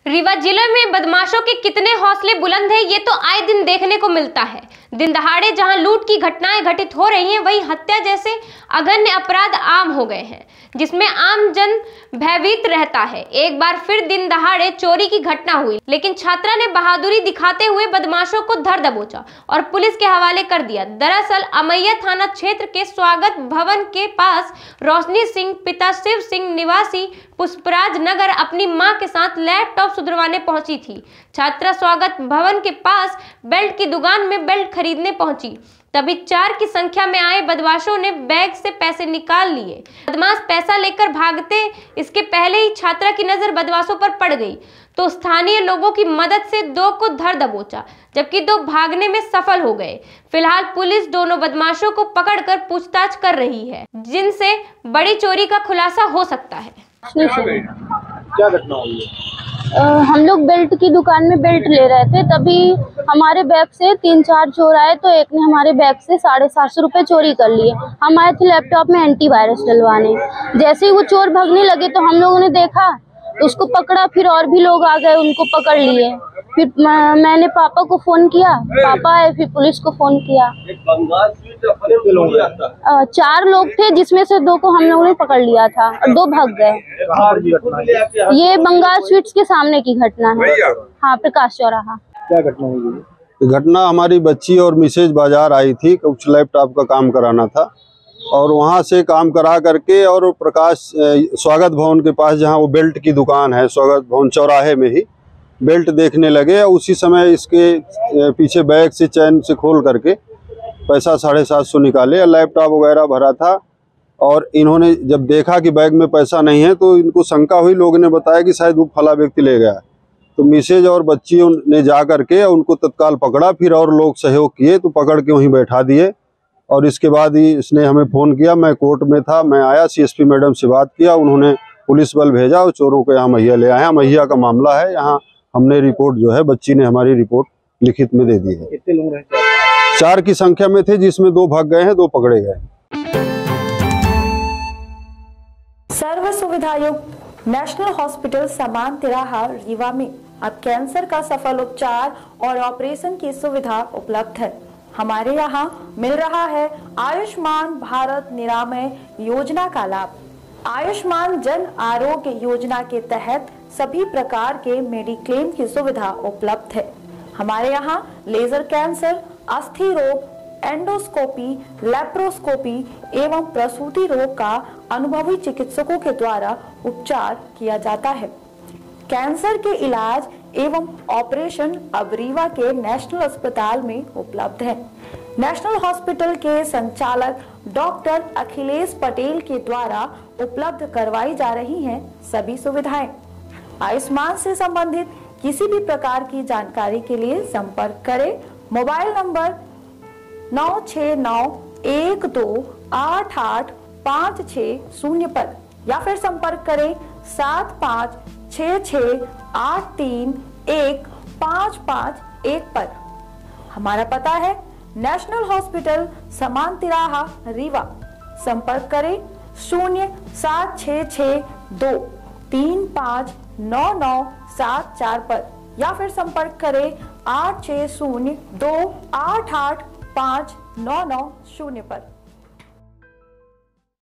रीवा जिले में बदमाशों के कितने हौसले बुलंद हैं, ये तो आए दिन देखने को मिलता है। दिन दहाड़े जहां लूट की घटनाएं घटित हो रही हैं, वहीं हत्या जैसे अगन्य अपराध आम हो गए हैं, जिसमें आम जन भयभीत रहता है। एक बार फिर दिन दहाड़े चोरी की घटना हुई, लेकिन छात्रा ने बहादुरी दिखाते हुए बदमाशों को धर दबोचा और पुलिस के हवाले कर दिया। दरअसल अमैया थाना क्षेत्र के स्वागत भवन के पास रोशनी सिंह पिता शिव सिंह निवासी पुष्पराज नगर अपनी मां के साथ लैपटॉप सुधरवाने पहुंची थी। छात्रा स्वागत भवन के पास बेल्ट की दुकान में बेल्ट खरीदने पहुंची, तभी 4 की संख्या में आए बदमाशों ने बैग से पैसे निकाल लिए। बदमाश पैसा लेकर भागते इसके पहले ही छात्रा की नजर बदमाशों पर पड़ गई, तो स्थानीय लोगों की मदद से 2 को धर दबोचा, जबकि 2 भागने में सफल हो गए। फिलहाल पुलिस दोनों बदमाशों को पकड़कर पूछताछ कर रही है, जिनसे बड़ी चोरी का खुलासा हो सकता है। क्या घटना हुई है? हम लोग बेल्ट की दुकान में बेल्ट ले रहे थे, तभी हमारे बैग से 3-4 चोर आए, तो एक ने हमारे बैग से 750 रुपये चोरी कर लिए। हम आए थे लैपटॉप में एंटीवायरस डलवाने। जैसे ही वो चोर भागने लगे तो हम लोगों ने देखा, तो उसको पकड़ा। फिर और भी लोग आ गए, उनको पकड़ लिए। फिर मैंने पापा को फोन किया, पापा आए, फिर पुलिस को फोन किया। 4 लोग थे, जिसमें से 2 को हम लोगों ने पकड़ लिया था और 2 भाग गए। ये बंगाल स्वीट्स के सामने की घटना है। हाँ, प्रकाश चौराहा। क्या घटना हुई? घटना हमारी बच्ची और मिसेज बाजार आई थी, कुछ लैपटॉप का काम कराना था, और वहां से काम करा करके और प्रकाश स्वागत भवन के पास, जहां वो बेल्ट की दुकान है, स्वागत भवन चौराहे में ही बेल्ट देखने लगे। उसी समय इसके पीछे बैग से चैन से खोल करके पैसा 750 निकाले और लैपटॉप वगैरह भरा था। और इन्होंने जब देखा कि बैग में पैसा नहीं है, तो इनको शंका हुई। लोगों ने बताया कि शायद वो फला व्यक्ति ले गया। तो मिसेज और बच्चियों ने जा करके उनको तत्काल पकड़ा। फिर और लोग सहयोग किए तो पकड़ के वहीं बैठा दिए। और इसके बाद ही इसने हमें फ़ोन किया। मैं कोर्ट में था, मैं आया, CSP मैडम से बात किया, उन्होंने पुलिस बल भेजा और चोरों को यहाँ मैया ले आया। मैया का मामला है, यहाँ हमने रिपोर्ट जो है, बच्ची ने हमारी रिपोर्ट लिखित में दे दी है। कितने लोग हैं? 4 की संख्या में थे, जिसमें 2 भाग गए हैं, 2 पकड़े गए। सर्व सुविधा युक्त नेशनल हॉस्पिटल समान तिराहा रीवा में अब कैंसर का सफल उपचार और ऑपरेशन की सुविधा उपलब्ध है। हमारे यहाँ मिल रहा है आयुष्मान भारत निरामय योजना का लाभ। आयुष्मान जन आरोग्य योजना के तहत सभी प्रकार के मेडिक्लेम की सुविधा उपलब्ध है। हमारे यहाँ लेजर कैंसर, अस्थि रोग, एंडोस्कोपी, लेप्रोस्कोपी एवं प्रसूति रोग का अनुभवी चिकित्सकों के द्वारा उपचार किया जाता है। कैंसर के इलाज एवं ऑपरेशन अब रीवा के नेशनल अस्पताल में उपलब्ध है। नेशनल हॉस्पिटल के संचालक डॉक्टर अखिलेश पटेल के द्वारा उपलब्ध करवाई जा रही हैं सभी सुविधाएं। आयुष्मान से संबंधित किसी भी प्रकार की जानकारी के लिए संपर्क करें मोबाइल नंबर 9691288560 पर, या फिर संपर्क करें 7566831551 पर। हमारा पता है नेशनल हॉस्पिटल समान तिराहा रीवा। संपर्क करें 07662359974 पर, या फिर संपर्क करें 8602885990 पर।